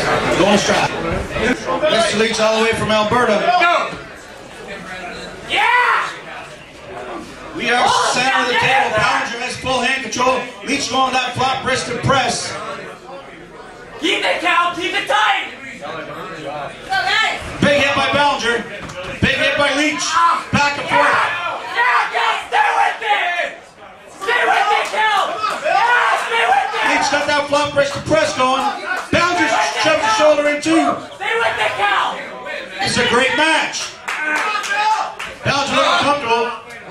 Going strap. Mr. Leach all the way from Alberta. Go! Yeah! We are center of the table. Ballinger has full hand control. Leach going that flat wristed press. Keep it, Cal! Keep it tight! Big hit by Ballinger. Big hit by Leach. Back and forth. Yeah, Cal! Stay with me! Stay with me, Cal! Yeah, stay with me! Leach got that flat wristed press going. Ballinger shoved his shoulder in too. Stay with me, Cal! This is a great match. Ballinger looking comfortable.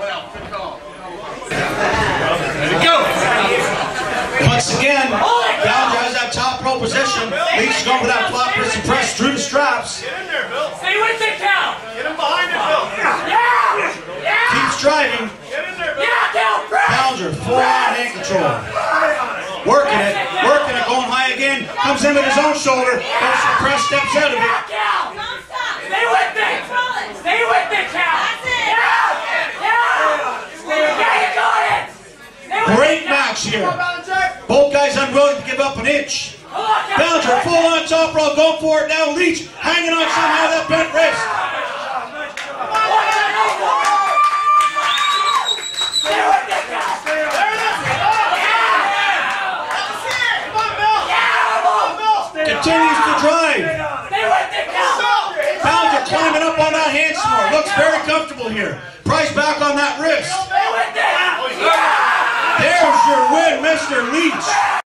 Ready to go! Once again, Ballinger has that top row position. Leach going for that flat wristed press through the straps. Get in there, Bill. Stay with me, Cal! Get him behind it, Bill. Yeah! Yeah! Keeps driving. Get in there, Bill. Yeah, Cal! Press! Ballinger full on hand control. Working it, going high again. Comes in with his own shoulder. Goes to press, steps out of it. Yeah, Cal! Stay with me! Stay with me, Cal! Yeah! Yeah! Yeah, you got it! Stay with Great me, Cal. match here. Both guys unwilling to give up an inch. Ballinger full on top row, going for it now. Leach hanging on somehow that bent wrist. Stay with me, Cal! Continues to drive. Stay with me, Cal! Ballinger climbing up on that handspring. Looks very comfortable here. Price back on that wrist. Stay with me! There's your win, Mr. Leach.